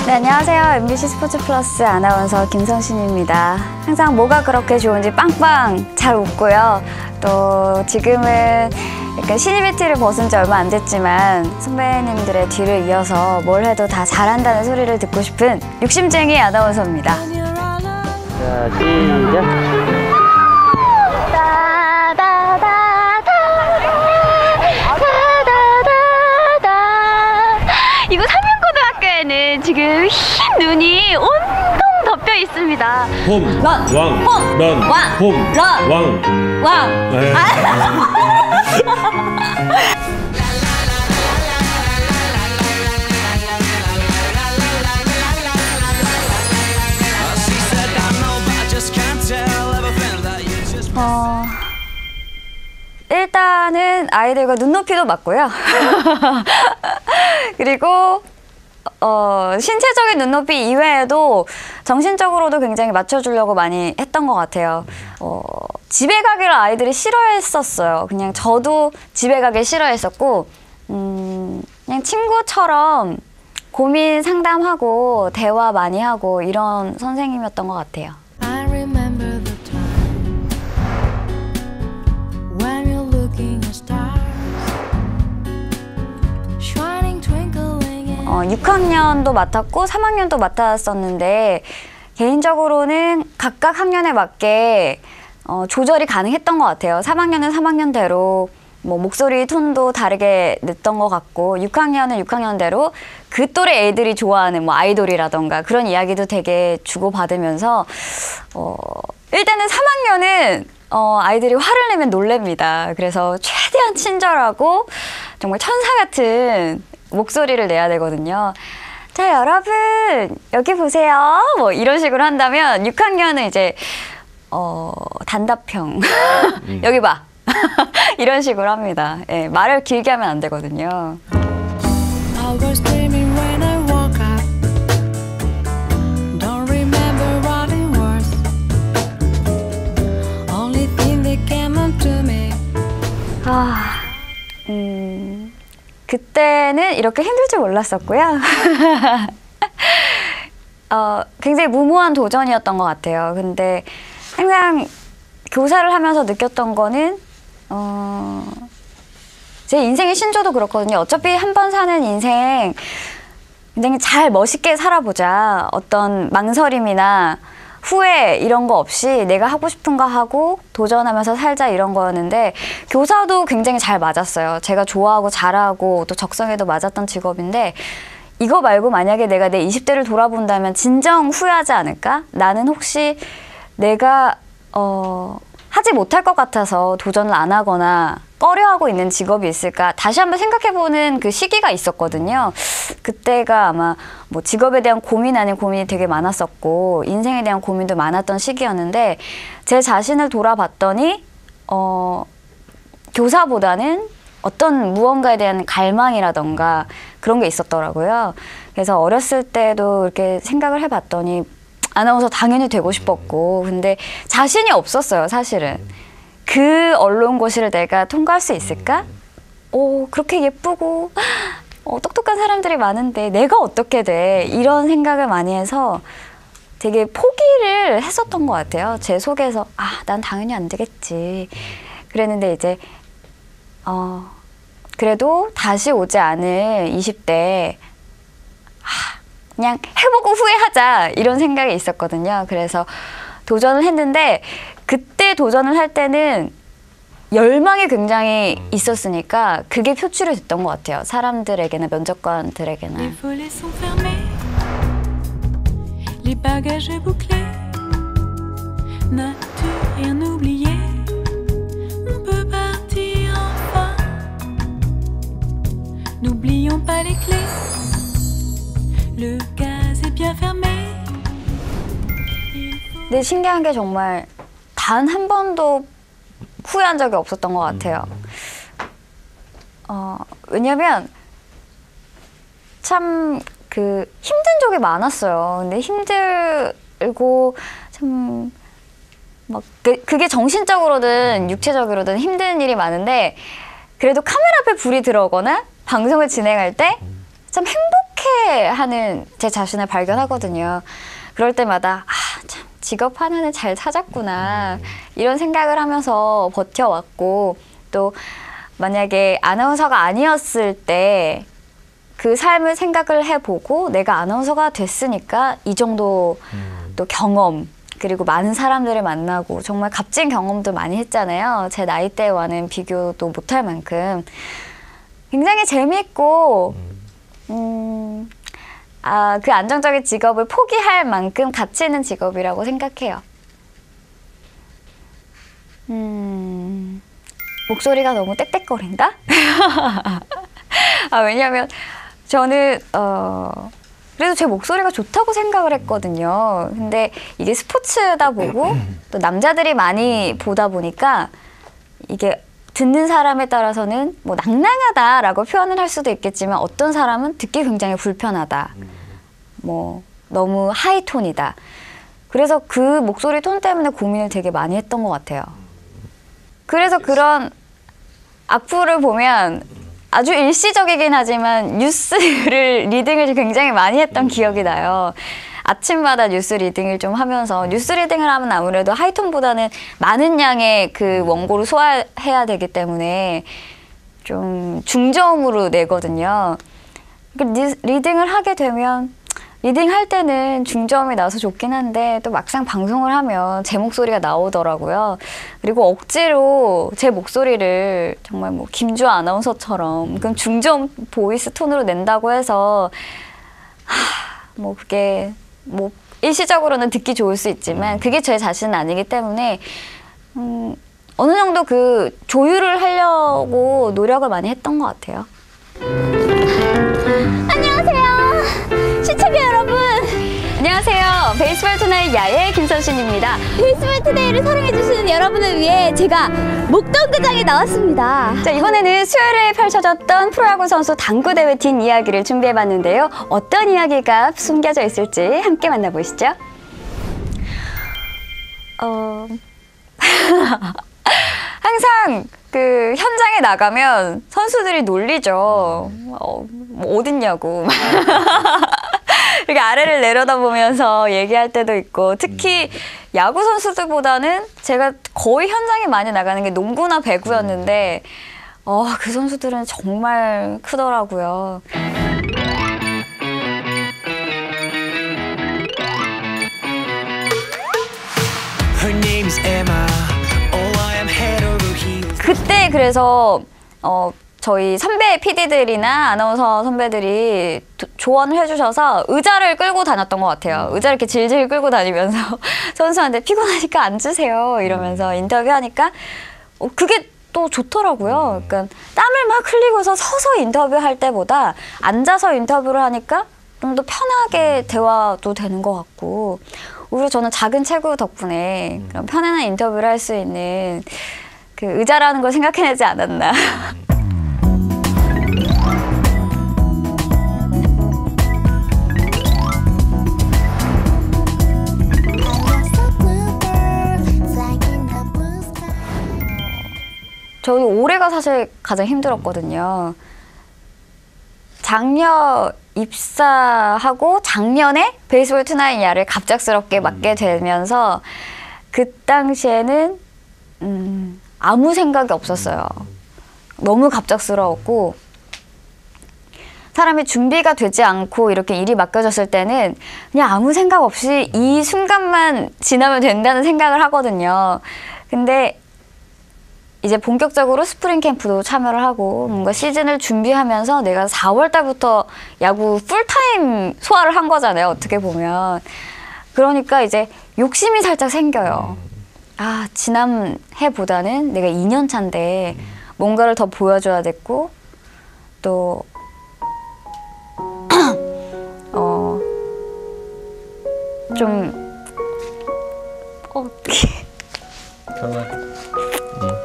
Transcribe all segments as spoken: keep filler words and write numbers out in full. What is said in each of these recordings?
네, 안녕하세요. 엠비씨 스포츠 플러스 아나운서 김성신입니다. 항상 뭐가 그렇게 좋은지 빵빵 잘 웃고요. 또 지금은 약간 신입의 티를 벗은 지 얼마 안 됐지만 선배님들의 뒤를 이어서 뭘 해도 다 잘한다는 소리를 듣고 싶은 욕심쟁이 아나운서입니다. 자, 시작! 이거 삼양고등학교에는 지금 흰 눈이 온통 덮여 있습니다. 홈, 런, 왕, 홈, 런, 왕, 홈, 런, 왕, 왕. 네. 어, 일단은 아이들과 눈높이도 맞고요. 그리고 어, 신체적인 눈높이 이외에도 정신적으로도 굉장히 맞춰주려고 많이 했던 것 같아요. 어, 집에 가기를 아이들이 싫어했었어요. 그냥 저도 집에 가기 싫어했었고 음, 그냥 친구처럼 고민 상담하고 대화 많이 하고 이런 선생님이었던 것 같아요. 어, 육 학년도 맡았고 삼 학년도 맡았었는데 개인적으로는 각각 학년에 맞게 어, 조절이 가능했던 것 같아요. 삼 학년은 삼 학년대로 뭐 목소리 톤도 다르게 냈던 것 같고 육 학년은 육 학년대로 그 또래 애들이 좋아하는 뭐 아이돌이라던가 그런 이야기도 되게 주고받으면서 어, 일단은 삼 학년은 어, 아이들이 화를 내면 놀랍니다. 그래서 최대한 친절하고 정말 천사 같은 목소리를 내야 되거든요. 자, 여러분 여기 보세요. 뭐 이런 식으로 한다면 육 학년은 이제 어, 단답형 음. 여기 봐. 이런 식으로 합니다. 예, 말을 길게 하면 안 되거든요. 아, 음, 그때는 이렇게 힘들 줄 몰랐었고요. 어, 굉장히 무모한 도전이었던 것 같아요. 근데 항상 교사를 하면서 느꼈던 거는 어, 제 인생의 신조도 그렇거든요. 어차피 한 번 사는 인생 굉장히 잘 멋있게 살아보자. 어떤 망설임이나 후회 이런 거 없이 내가 하고 싶은 거 하고 도전하면서 살자 이런 거였는데 교사도 굉장히 잘 맞았어요. 제가 좋아하고 잘하고 또 적성에도 맞았던 직업인데 이거 말고 만약에 내가 내 이십 대를 돌아본다면 진정 후회하지 않을까? 나는 혹시 내가 어, 하지 못할 것 같아서 도전을 안 하거나 꺼려하고 있는 직업이 있을까? 다시 한번 생각해보는 그 시기가 있었거든요. 그때가 아마 뭐 직업에 대한 고민 아닌 고민이 되게 많았었고 인생에 대한 고민도 많았던 시기였는데 제 자신을 돌아봤더니 어, 교사보다는 어떤 무언가에 대한 갈망이라던가 그런 게 있었더라고요. 그래서 어렸을 때도 이렇게 생각을 해봤더니 아나운서 당연히 되고 싶었고 근데 자신이 없었어요. 사실은. 그 언론고시를 내가 통과할 수 있을까? 오, 그렇게 예쁘고 어, 똑똑한 사람들이 많은데 내가 어떻게 돼? 이런 생각을 많이 해서 되게 포기를 했었던 것 같아요. 제 속에서 아, 난 당연히 안 되겠지. 그랬는데 이제 어, 그래도 다시 오지 않을 이십 대 아, 그냥 해보고 후회하자 이런 생각이 있었거든요. 그래서 도전을 했는데 그때 도전을 할 때는 열망이 굉장히 있었으니까 그게 표출이 됐던 것 같아요. 사람들에게나 면접관들에게나. 근데 신기한 게 정말 단 한 번도 후회한 적이 없었던 것 같아요. 어, 왜냐면 참 그 힘든 적이 많았어요. 근데 힘들고 참 막 그, 그게 정신적으로든 육체적으로든 힘든 일이 많은데 그래도 카메라 앞에 불이 들어오거나 방송을 진행할 때 참 행복해 쇠퇴하는 제 자신을 발견하거든요. 그럴 때마다 아, 참 직업 하나는 잘 찾았구나 이런 생각을 하면서 버텨왔고, 또 만약에 아나운서가 아니었을 때 그 삶을 생각을 해보고 내가 아나운서가 됐으니까 이 정도 음. 또 경험, 그리고 많은 사람들을 만나고 정말 값진 경험도 많이 했잖아요. 제 나이대와는 비교도 못할 만큼 굉장히 재미있고 음, 아, 그 안정적인 직업을 포기할 만큼 가치 있는 직업이라고 생각해요. 음, 목소리가 너무 떽떽거린다? 아, 왜냐면 저는 어, 그래도 제 목소리가 좋다고 생각을 했거든요. 근데 이게 스포츠다 보고 또 남자들이 많이 보다 보니까 이게 듣는 사람에 따라서는 뭐 낭낭하다라고 표현을 할 수도 있겠지만, 어떤 사람은 듣기 굉장히 불편하다. 뭐 너무 하이톤이다. 그래서 그 목소리 톤 때문에 고민을 되게 많이 했던 것 같아요. 그래서 그런 악플을 보면 아주 일시적이긴 하지만 뉴스를 리딩을 굉장히 많이 했던 기억이 나요. 아침마다 뉴스 리딩을 좀 하면서, 뉴스 리딩을 하면 아무래도 하이톤보다는 많은 양의 그 원고를 소화해야 되기 때문에 좀 중저음으로 내거든요. 리딩을 하게 되면 리딩 할 때는 중저음이 나와서 좋긴 한데 또 막상 방송을 하면 제 목소리가 나오더라고요. 그리고 억지로 제 목소리를 정말 뭐 김주아 아나운서처럼 그럼 중저음 보이스 톤으로 낸다고 해서 하, 뭐 그게 뭐 일시적으로는 듣기 좋을 수 있지만 그게 제 자신은 아니기 때문에 음, 어느 정도 그 조율을 하려고 노력을 많이 했던 것 같아요. 안녕하세요, 시청자 여러분. 안녕하세요, 베이스볼 투나잇 야의 김선신입니다. 베이스볼 투데이를 사랑해주시는 여러분을 위해 제가 목동구장에 나왔습니다. 자, 이번에는 수요일에 펼쳐졌던 프로야구 선수 당구대회 뒷이야기를 준비해봤는데요. 어떤 이야기가 숨겨져 있을지 함께 만나보시죠. 어... 항상 그 현장에 나가면 선수들이 놀리죠. 어, 뭐 어딨냐고. 이렇게 아래를 내려다보면서 얘기할 때도 있고, 특히 야구 선수들보다는 제가 거의 현장에 많이 나가는 게 농구나 배구였는데 어, 그 선수들은 정말 크더라고요. 그때 그래서 어, 저희 선배 피디들이나 아나운서 선배들이 도, 조언을 해주셔서 의자를 끌고 다녔던 것 같아요. 의자를 이렇게 질질 끌고 다니면서 선수한테 피곤하니까 앉으세요 이러면서 인터뷰하니까 어, 그게 또 좋더라고요. 그러니까 땀을 막 흘리고서 서서 인터뷰할 때보다 앉아서 인터뷰를 하니까 좀 더 편하게 대화도 되는 것 같고, 오히려 저는 작은 체구 덕분에 그런 편안한 인터뷰를 할 수 있는 그 의자라는 걸 생각해내지 않았나. 저는 올해가 사실 가장 힘들었거든요. 작년 입사하고 작년에 베이스볼 투나잇 야를 갑작스럽게 맡게 되면서 그 당시에는 음, 아무 생각이 없었어요. 너무 갑작스러웠고, 사람이 준비가 되지 않고 이렇게 일이 맡겨졌을 때는 그냥 아무 생각 없이 이 순간만 지나면 된다는 생각을 하거든요. 근데 이제 본격적으로 스프링 캠프도 참여를 하고 뭔가 시즌을 준비하면서 내가 사월 달부터 야구 풀타임 소화를 한 거잖아요, 어떻게 보면. 그러니까 이제 욕심이 살짝 생겨요. 아, 지난 해보다는 내가 이 년 차인데 뭔가를 더 보여줘야 됐고, 또 어, 좀 어, 어떻게 편하게. 응.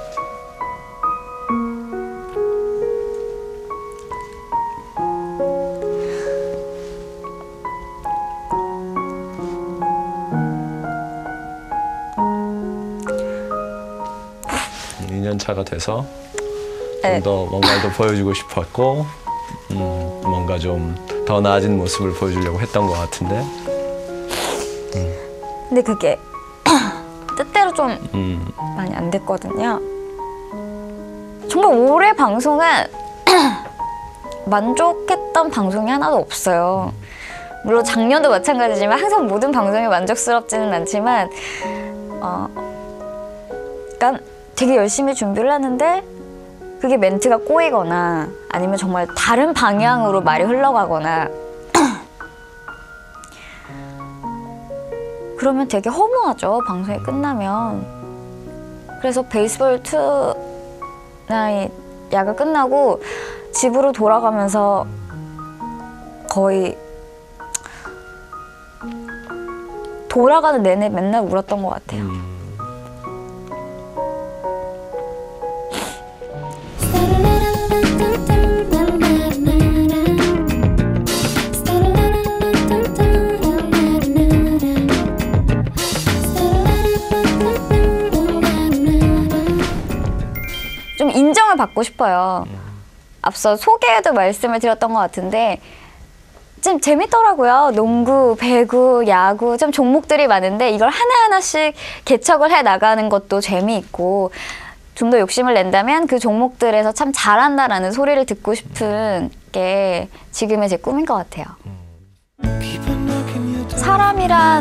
이 년 차가 돼서 좀 더 뭔가 더 보여주고 싶었고, 음, 뭔가 좀 더 나아진 모습을 보여주려고 했던 것 같은데. 근데 그게 뜻대로 좀 음. 많이 안 됐거든요. 정말 올해 방송은 만족했던 방송이 하나도 없어요. 물론 작년도 마찬가지지만 항상 모든 방송이 만족스럽지는 않지만 어, 그러니까 되게 열심히 준비를 하는데 그게 멘트가 꼬이거나 아니면 정말 다른 방향으로 말이 흘러가거나 그러면 되게 허무하죠, 방송이 끝나면. 그래서 베이스볼 투 나잇 야가 끝나고 집으로 돌아가면서 거의 돌아가는 내내 맨날 울었던 것 같아요. 음. 좀 인정을 받고 싶어요. 앞서 소개에도 말씀을 드렸던 것 같은데 좀 재밌더라고요. 농구, 배구, 야구 좀 종목들이 많은데 이걸 하나하나씩 개척을 해 나가는 것도 재미있고 좀 더 욕심을 낸다면 그 종목들에서 참 잘한다라는 소리를 듣고 싶은 게 지금의 제 꿈인 것 같아요. 사람이란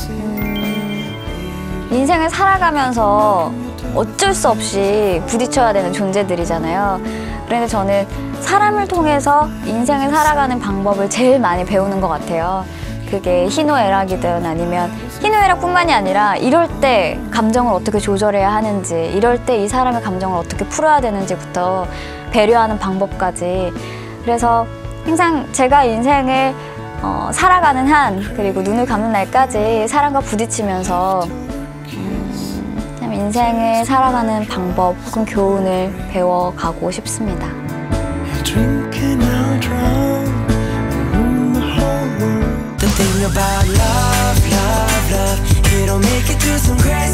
음, 인생을 살아가면서 어쩔 수 없이 부딪혀야 되는 존재들이잖아요. 그런데 저는 사람을 통해서 인생을 살아가는 방법을 제일 많이 배우는 것 같아요. 그게 희노애락이든 아니면 희노애락뿐만이 아니라 이럴 때 감정을 어떻게 조절해야 하는지, 이럴 때 이 사람의 감정을 어떻게 풀어야 되는지부터 배려하는 방법까지. 그래서 항상 제가 인생을 어, 살아가는 한, 그리고 눈을 감는 날까지 사람과 부딪히면서 음, 참 인생을 살아가는 방법 혹은 교훈을 배워가고 싶습니다. The thing about love, love, love, it'll make you do some crazy